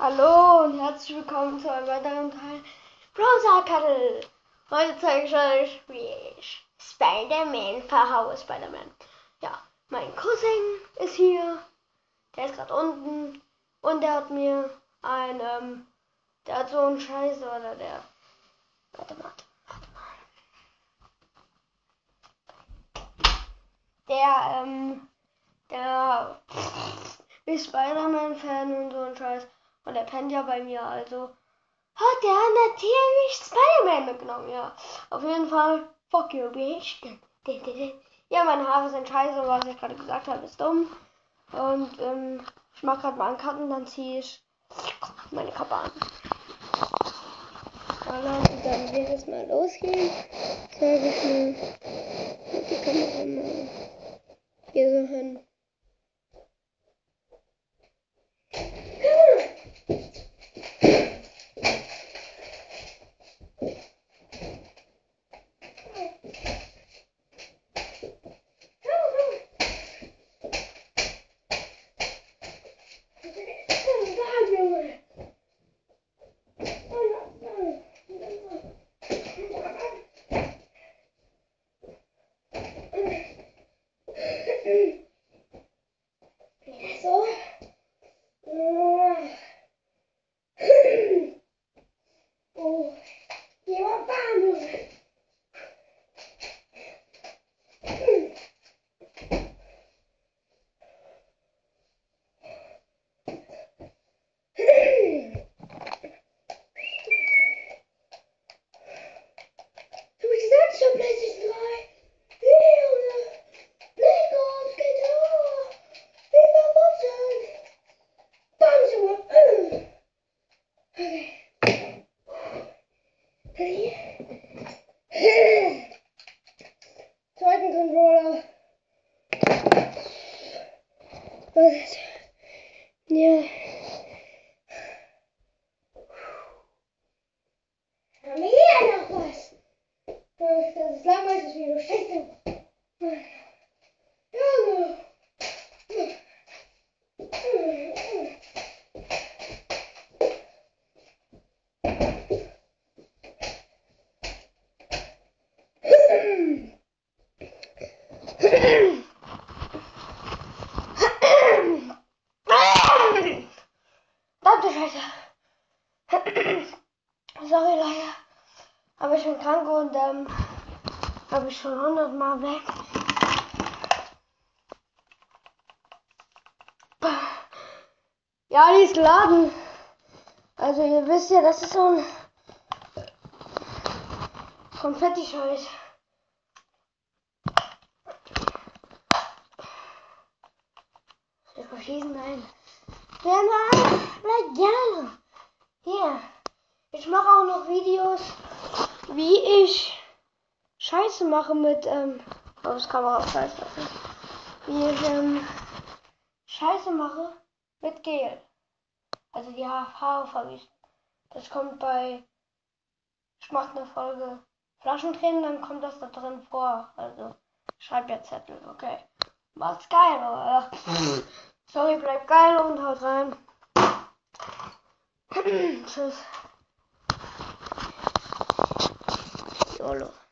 Hallo und herzlich willkommen zu einem weiteren Teil Browser Cuddle. Heute zeige ich euch, wie ich Spider-Man verhaue. Ja, mein Cousin ist hier. Der ist gerade unten. Und der hat mir der hat so einen Scheiß oder der. Warte mal. Der ist Spider-Man-Fan und so ein Scheiß. Und der pennt ja bei mir, also hat der natürlich Spider-Man mitgenommen, ja. Auf jeden Fall, fuck you, bitch. Ja, meine Haare sind scheiße, was ich gerade gesagt habe, ist dumm. Und ich mach gerade mal einen Cut und dann ziehe ich meine Kappe an. Voilà, und dann wird es mal losgehen. Zeige ich mal mit die Kamera mal hier so hin. So. Oh, hier war warm. Zweiten Controller. Was? Ja. Haben wir hier noch was? Das ist langweilig, das Video. Scheiße. Junge. Verdammte Scheiße. Sorry Leute, aber ich bin krank und habe ich schon 100-mal weg. Ja, die ist geladen. Also ihr wisst ja, das ist so ein Konfetti-Scheiß. Wir verschießen ein. Bleibt gerne. Hier. Ich mache auch noch Videos, wie ich Scheiße mache mit, das Kamera auf Scheiße. Wie ich, Scheiße mache mit Gel. Also die Haare verwischen. Das kommt bei, ich mache eine Folge Flaschentränen, dann kommt das da drin vor. Also, schreibt ja Zettel, okay. Macht's geil, oder? Sorry, bleibt geil und haut rein. Tschüss. YOLO.